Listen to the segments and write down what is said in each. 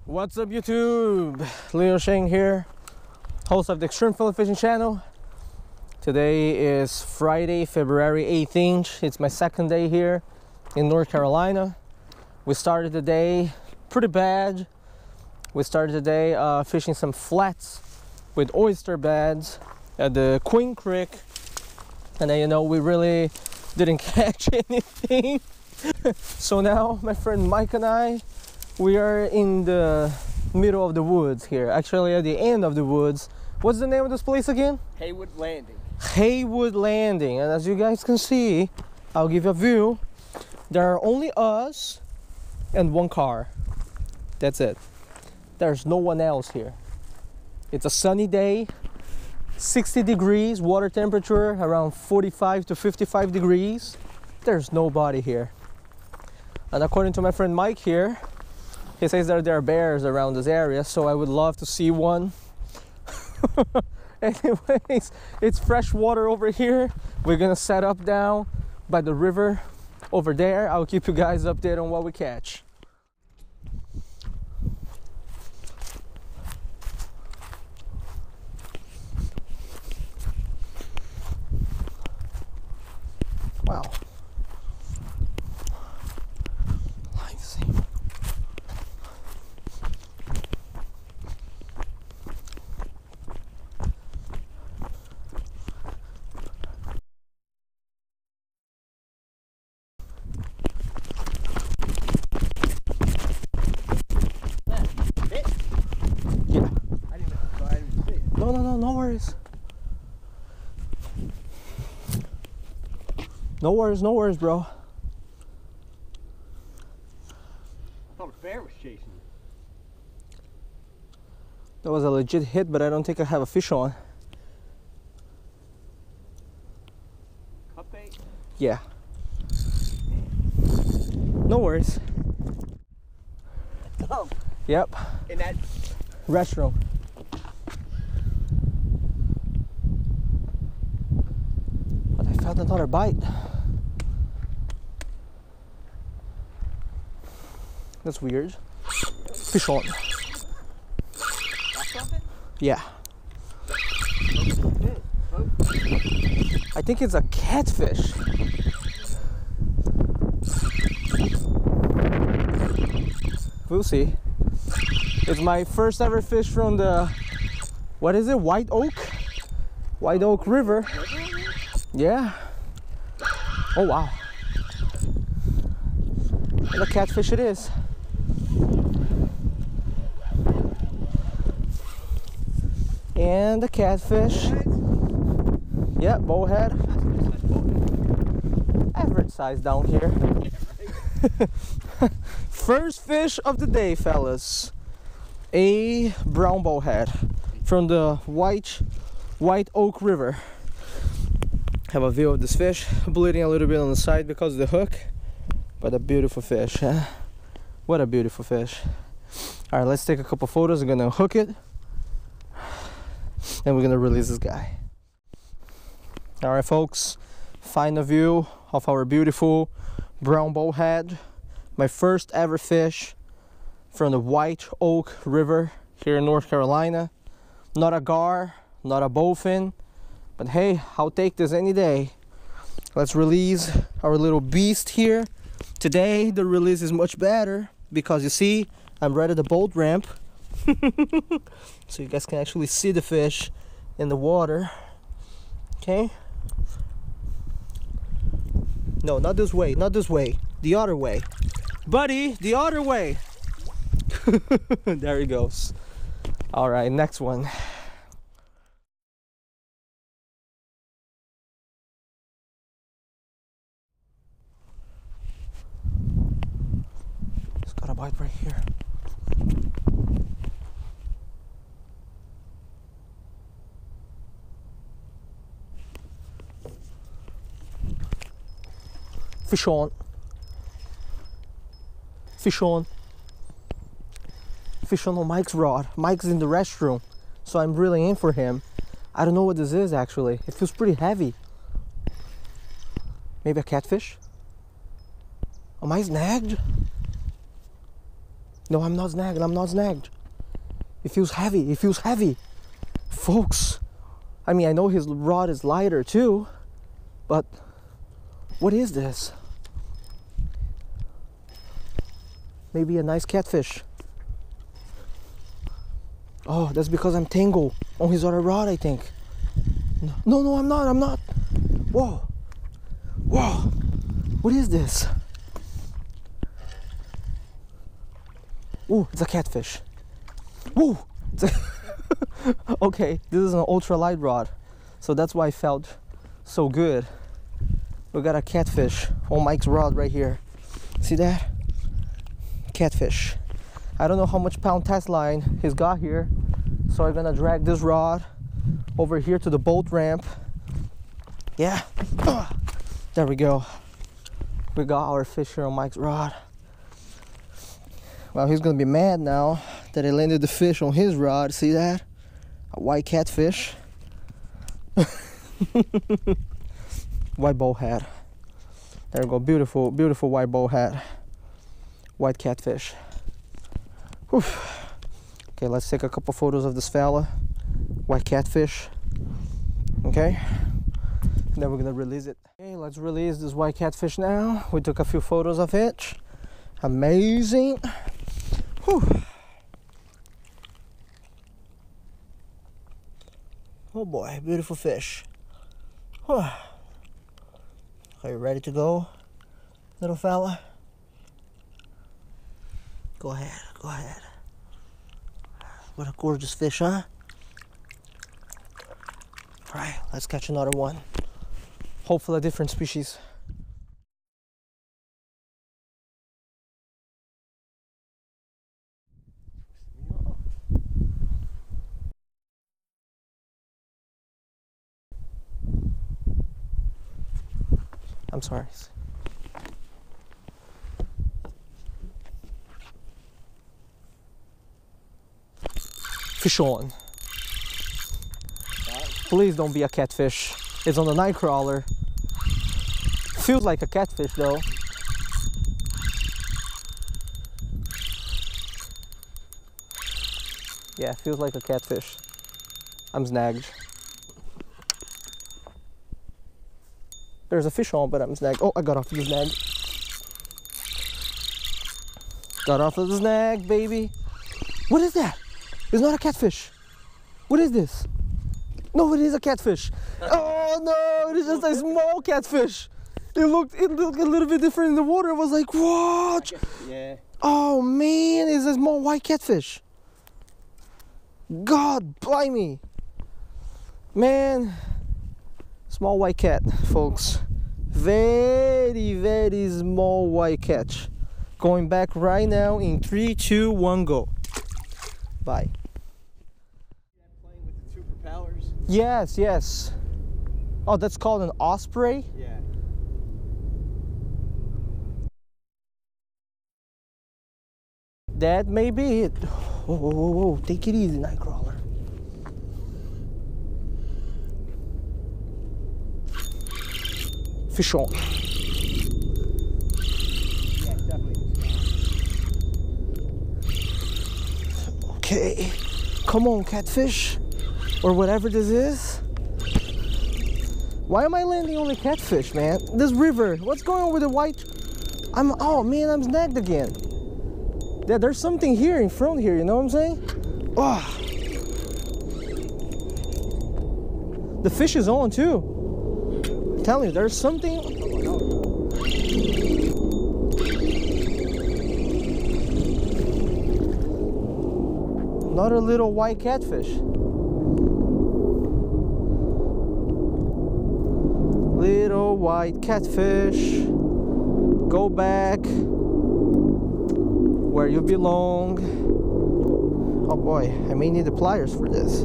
What's up YouTube? Leo Sheng here, host of the Extreme Fillet Fishing channel. Today is Friday, February 18th. It's my second day here in North Carolina. We started the day pretty bad. We started the day fishing some flats with oyster beds at the Queen Creek. And then, we really didn't catch anything. So now my friend Mike and I, we are in the middle of the woods here. Actually at the end of the woods. What's the name of this place again? Haywood Landing. Haywood Landing. And as you guys can see, I'll give you a view. There are only us and one car. That's it. There's no one else here. It's a sunny day, 60 degrees, water temperature around 45 to 55 degrees. There's nobody here. And according to my friend Mike here, he says that there are bears around this area, so I would love to see one. Anyways, it's fresh water over here. We're gonna set up down by the river over there. I'll keep you guys updated on what we catch. Wow. No worries. No worries, bro. I thought a bear was chasing you. That was a legit hit, but I don't think I have a fish on. Cup bait? Yeah. No worries. Oh. Yep. In that restroom. But I found another bite. That's weird. Fish on. Yeah. I think it's a catfish. We'll see. It's my first ever fish from the, what is it? White Oak River. Yeah. Oh wow. What a catfish it is. And the catfish. Yeah, bowhead. Average size down here. First fish of the day, fellas. A brown bullhead from the White Oak River. Have a view of this fish, bleeding a little bit on the side because of the hook, but a beautiful fish, huh? What a beautiful fish. All right, let's take a couple photos. I'm gonna hook it and we're gonna release this guy. All right, folks, final view of our beautiful brown bullhead. My first ever fish from the White Oak River here in North Carolina. Not a gar, not a bowfin, but hey, I'll take this any day. Let's release our little beast here. Today the release is much better because you see I'm right at the boat ramp. So you guys can actually see the fish in the water. Okay. No, not this way, not this way. The other way. Buddy, the other way. There he goes. All right, next one. Just got a bite right here. Fish on. Fish on. Fish on Mike's rod. Mike's in the restroom, so I'm reeling in for him. I don't know what this is actually. It feels pretty heavy. Maybe a catfish? Am I snagged? No, I'm not snagged. I'm not snagged. It feels heavy. It feels heavy. Folks, I mean, I know his rod is lighter too, but what is this? Maybe a nice catfish. Oh, that's because I'm tangled on his other rod, I think. No, I'm not. Whoa. What is this? Ooh, it's a catfish. Woo! Okay, this is an ultralight rod, so that's why I felt so good. We got a catfish on Mike's rod right here. See that? Catfish. I don't know how much pound test line he's got here, so I'm gonna drag this rod over here to the boat ramp. Yeah, there we go. We got our fish here on Mike's rod. Well, he's gonna be mad now that I landed the fish on his rod. See that? A white catfish. White bullhead. There we go. Beautiful, beautiful white bullhead. White catfish. Whew. Okay, let's take a couple photos of this fella. White catfish. Okay. And then we're gonna release it. Okay, let's release this white catfish now. We took a few photos of it. Amazing. Whew. Oh boy, beautiful fish. Whew. Are you ready to go, little fella? Go ahead, go ahead. What a gorgeous fish, huh? All right, let's catch another one. Hopefully a different species. I'm sorry. Fish on. Please don't be a catfish. It's on the night crawler. Feels like a catfish though. Yeah, feels like a catfish. I'm snagged. There's a fish on, but I'm snagged. Oh, I got off of the snag. Got off of the snag, baby. What is that? It's not a catfish. What is this? No, it is a catfish. Oh no, it is just a small catfish. It looked a little bit different in the water. I was like, what? Yeah. Oh man, it's a small white catfish. God blimey. Man. Small white cat, folks. Very, very small white catch. Going back right now in 3, 2, 1, go. Bye. Playing with the two propellers. Yes, yes. Oh, that's called an osprey? Yeah. That may be it. Whoa, whoa, whoa, whoa. Take it easy, Nightcrawler. Fish on. Yeah, definitely. Okay. Come on, catfish. Or whatever this is. Why am I landing only catfish, man? This river. What's going on with the white? Oh man, I'm snagged again. Yeah, there's something here in front here, you know what I'm saying? Oh. The fish is on too. I'm telling you, there's something. Another little white catfish. Little white catfish. Go back where you belong. Oh boy, I may need the pliers for this.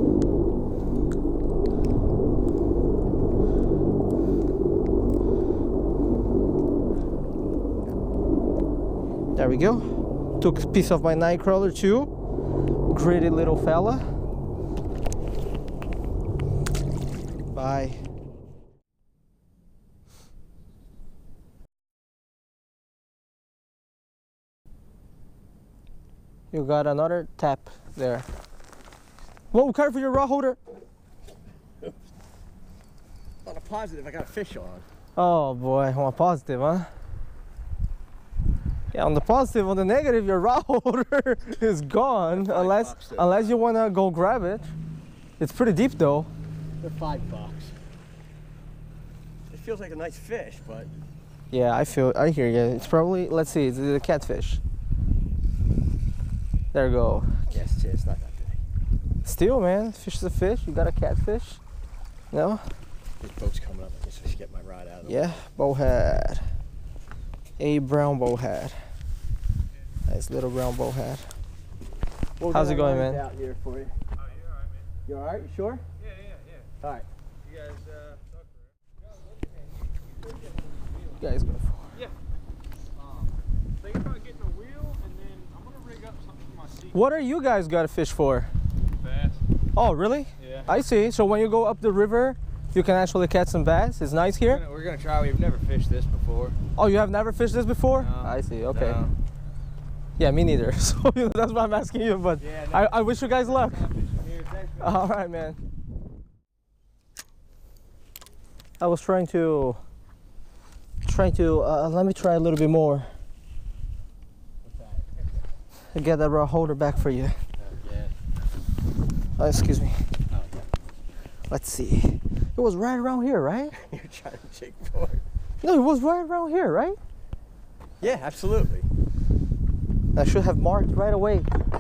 There we go. Took a piece of my nightcrawler too. Gritty little fella. Bye. You got another tap there. Whoa, careful your rod holder. On a positive, I got a fish on. Oh boy, on a positive, huh? Yeah, on the positive, on the negative, your rod holder is gone unless you wanna go grab it. It's pretty deep though. They're $5. It feels like a nice fish, but yeah, I hear you. It's probably, let's see, it's a catfish. There you go. yes, it's not that big. Still, man, fish is a fish. You got a catfish. No? This boat's coming up. I guess I should get my rod out of the way. Yeah, bowhead. A brown bullhead. Nice little brown bullhead. We'll How's get it our going, lines man? Out here for you. Oh, you're alright, man. You all right? You sure? Yeah. All right. You guys talk for it. You guys go for Yeah. Thinking about getting a wheel, and then I'm gonna rig up something for my seat. What are you guys got a fish for? Bass. Oh, really? Yeah. I see. So when you go up the river, you can actually catch some bass. It's nice here. We're gonna try. We've never fished this before. Oh, you have never fished this before? No, I see. Okay. no. Yeah, me neither. So that's why I'm asking you. But Yeah, no. I wish you guys luck. Here, thanks, man. All right, man. I was trying to let me try a little bit more. I get that rod holder back for you. Yeah. Oh, excuse me. Oh, yeah. Let's see. It was right around here, right? You're trying to shake for it. No, it was right around here, right? Yeah, absolutely. I should have marked right away.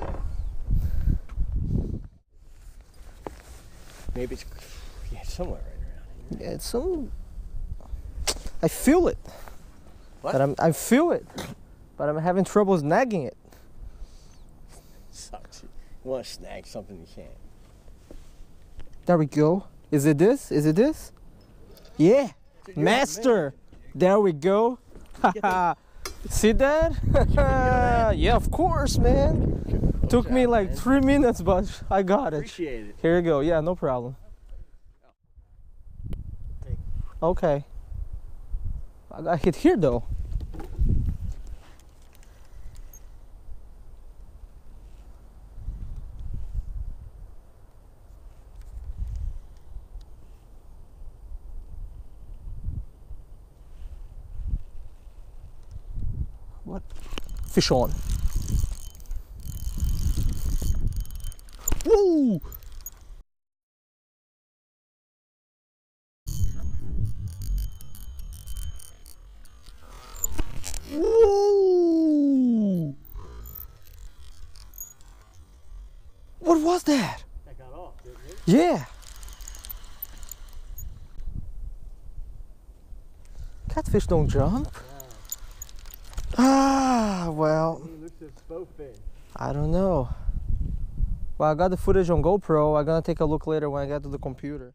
Maybe it's somewhere right around here. Yeah, it's some. I feel it. What? But I feel it, but I'm having trouble snagging it. Sucks. You want to snag something you can't. There we go. Is it this? Is it this? Yeah, Dude, you're master. There we go. See that? Yeah, of course, man. Good Took job, me like man. 3 minutes, but I got it. Appreciate it. Here you go. Yeah, no problem. Take. Okay. I got hit here though. What? Fish on. Woo! Woo! What was that? That got off, didn't it? Yeah. Catfish don't jump. Ah, well, Elusive Bowfin. I don't know. Well, I got the footage on GoPro. I'm gonna take a look later when I get to the computer.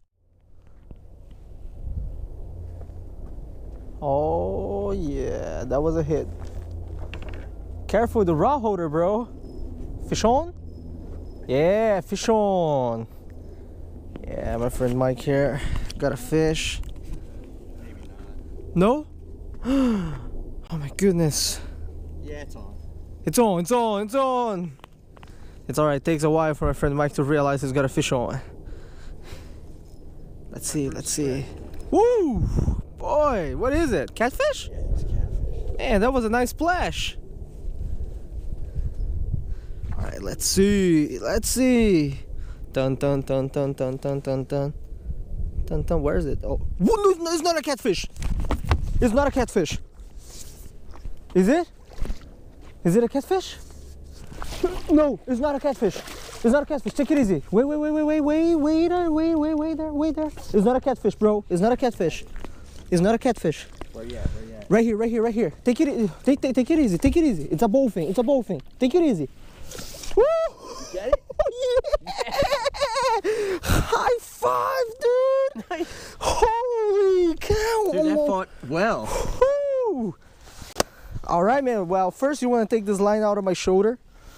Oh yeah, that was a hit. Careful with the rod holder, bro. Fish on? Yeah, fish on. Yeah, my friend Mike here. Got a fish. Maybe not. No? Oh my goodness. Yeah, it's on. It's on, it's on, it's on. It's alright, it takes a while for my friend Mike to realize he's got a fish on. Let's see, let's see. Woo! Boy, what is it? Catfish? Yeah, it's catfish. Man, that was a nice splash. Alright, let's see, let's see. Dun dun dun dun dun dun dun dun. Dun dun, where is it? Oh, no, no, it's not a catfish. It's not a catfish. Is it? Is it a catfish? No, it's not a catfish. It's not a catfish. Take it easy. Wait there. It's not a catfish, bro. It's not a catfish. It's not a catfish. Where you at? Where you at? Right here, right here, right here. Take it, take it easy. Take it easy. It's a bowfin. It's a bowfin. Take it easy. Woo! You get it? Yeah! High five, dude! Nice. Holy cow! Dude, that fought well. Woo! All right, man. Well, first you want to take this line out of my shoulder.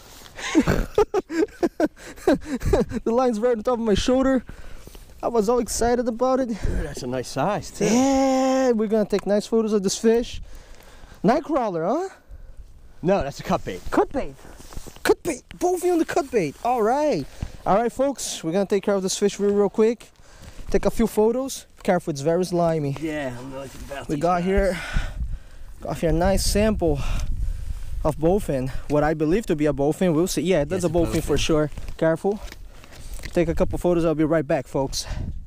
The line's right on top of my shoulder. I was all excited about it. Dude, that's a nice size, too. Yeah, we're gonna take nice photos of this fish. Night crawler, huh? No, that's a cut bait. Cut bait. Cut bait. Bowfin on the cut bait. All right, folks. We're gonna take care of this fish real quick. Take a few photos. Careful, it's very slimy. Yeah, I'm really about We these got guys. here a nice sample of bowfin. What I believe to be a bowfin. We'll see. Yeah, that's Yes, a bowfin for sure. Careful. Take a couple photos. I'll be right back, folks.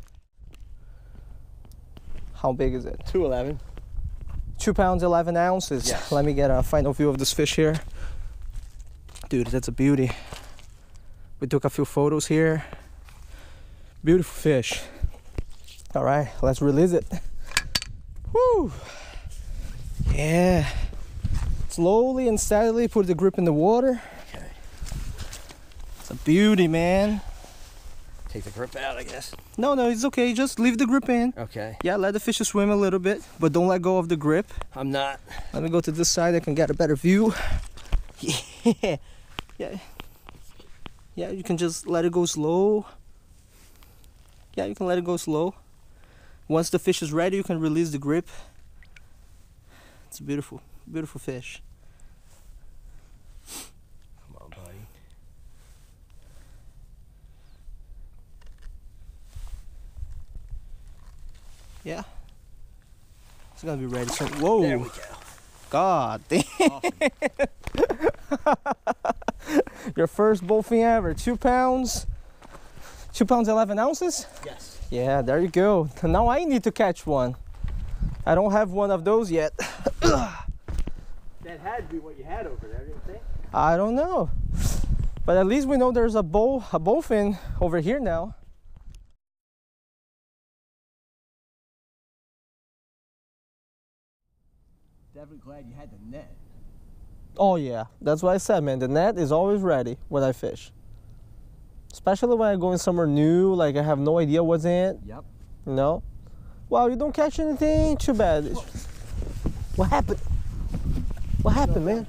How big is it? 211. 2 pounds 11 ounces. Yes. Let me get a final view of this fish here. Dude, that's a beauty. We took a few photos here. Beautiful fish. All right, let's release it. Woo! Yeah. Slowly and steadily put the grip in the water. Okay. It's a beauty, man. Take the grip out, I guess. No, it's okay. Just leave the grip in. Okay. Yeah, let the fish swim a little bit, but don't let go of the grip. I'm not. Let me go to this side. I can get a better view. Yeah. Yeah, you can just let it go slow. Yeah, you can let it go slow. Once the fish is ready, you can release the grip. It's a beautiful, beautiful fish. Come on, buddy. Yeah. It's gonna be ready soon. Whoa. There we go. God damn. Awesome. Your first bowfin ever. 2 pounds. 2 pounds 11 ounces? Yes. Yeah, there you go. Now I need to catch one. I don't have one of those yet. That had to be what you had over there, didn't you think? I don't know. But at least we know there's a bowfin over here now. Definitely glad you had the net. Oh yeah, that's what I said, man. The net is always ready when I fish. Especially when I go in somewhere new, like I have no idea what's in it. Yep. You know? Well, you don't catch anything, too bad. What happened? What happened, man?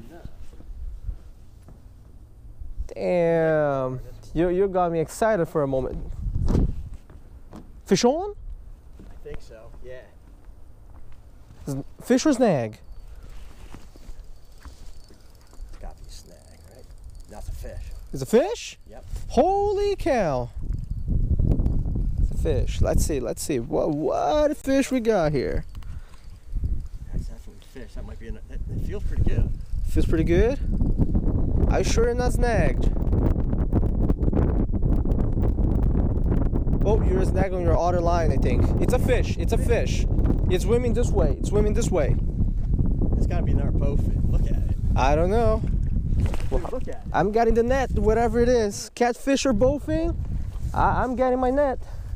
Damn. You got me excited for a moment. Fish on? I think so, yeah. Fish or snag? It's got to be a snag, right? That's a fish. It's a fish? Yep. Holy cow. It's a fish. Let's see. What fish we got here? That's definitely a fish. That might be it feels pretty good. Feels pretty good? Are you sure you're not snagged? Oh, you're snagged on your outer line, I think. It's a fish. It's a fish. It's swimming this way. It's swimming this way. It's got to be another bowfin. Look at it. I don't know. Dude, look at it. I'm getting the net, whatever it is. Catfish or bowfin, I'm getting my net.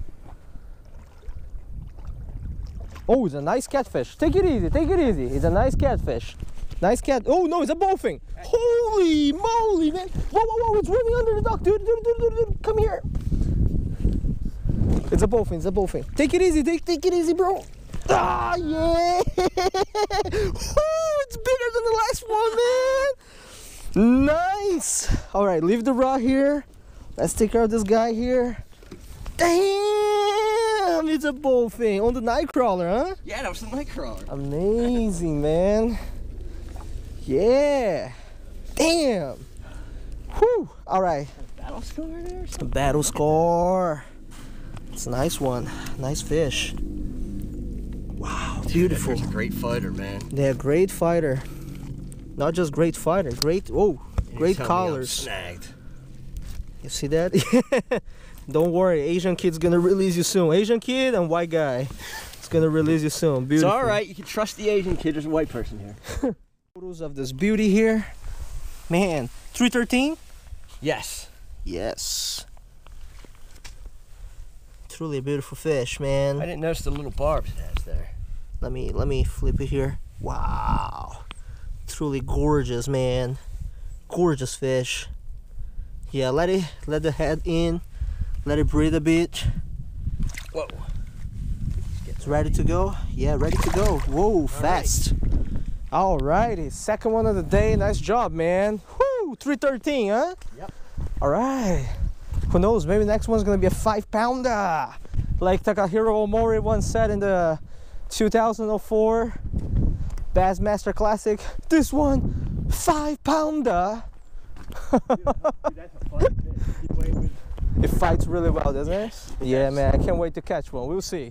Oh, it's a nice catfish. Take it easy, take it easy. It's a nice catfish. Nice cat. Oh no, it's a bowfin. Holy moly, man. Whoa, it's swimming under the dock. Dude, come here. It's a bowfin. Take it easy, take it easy, bro. Ah, yeah. Oh, it's bigger than the last one, man. Nice. All right, leave the rod here. Let's take care of this guy here. Damn, it's a bowfin on the night crawler, huh? Yeah, that was a night crawler. Amazing, man. Yeah. Damn. Whew. All right. Battle score there or something? Battle score. It's a nice one. Nice fish. Wow, beautiful. Dude, a great fighter, man. They're a great fighter. Not just great fighter, great Tell me I'm collars. snagged. You see that? Don't worry, Asian kid's gonna release you soon. Asian kid and white guy. It's gonna release you soon. Beautiful. It's all right. You can trust the Asian kid. There's a white person here. Photos of this beauty here. Man, 313? Yes. Yes. Truly a beautiful fish, man. I didn't notice the little barbs it has there. Let me flip it here. Wow. Truly gorgeous, man. Gorgeous fish. Yeah, let the head in. Let it breathe a bit. Whoa. It's ready to go? Yeah, ready to go. Whoa, fast. Alrighty, second one of the day. Nice job, man. Whoo, 313, huh? Yep. Alright. Who knows, maybe next one's gonna be a 5-pounder. Like Takahiro Omori once said in the 2004 Bassmaster Classic. This one, 5-pounder. Dude, that's a fun fish. You play with It fights really well, doesn't it? Yeah, man, I can't wait to catch one. We'll see.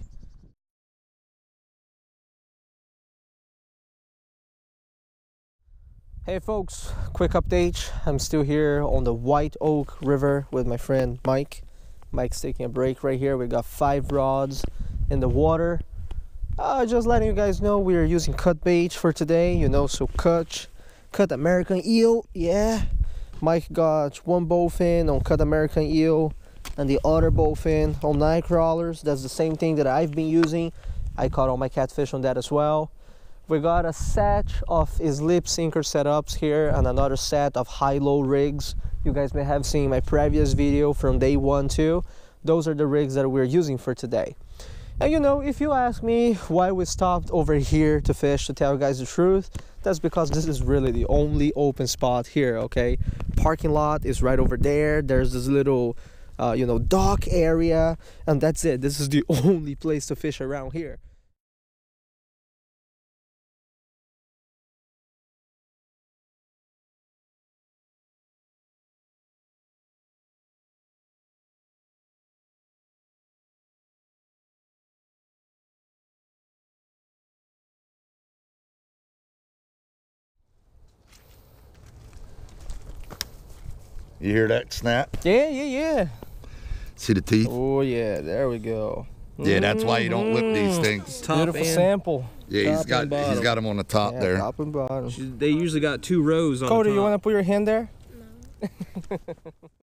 Hey folks, quick update. I'm still here on the White Oak River with my friend Mike. Mike's taking a break right here. We got 5 rods in the water. Just letting you guys know we are using cut bait for today, you know, so cut American eel, yeah. Mike got 1 bowfin on cut American eel and the other bowfin on night crawlers. That's the same thing that I've been using. I caught all my catfish on that as well. We got a set of slip sinker setups here and another set of high-low rigs. You guys may have seen my previous video from day 1 too. Those are the rigs that we're using for today. And you know, if you ask me why we stopped over here to fish, to tell you guys the truth, that's because this is really the only open spot here, okay? Parking lot is right over there. There's this little, you know, dock area, and that's it. This is the only place to fish around here. You hear that snap? Yeah. See the teeth? Oh yeah, there we go. Yeah, that's why you don't whip these things. Beautiful sample. Yeah, he's got them on the top there. Top and bottom. They usually got 2 rows on Cody, the top. you want to put your hand there? No.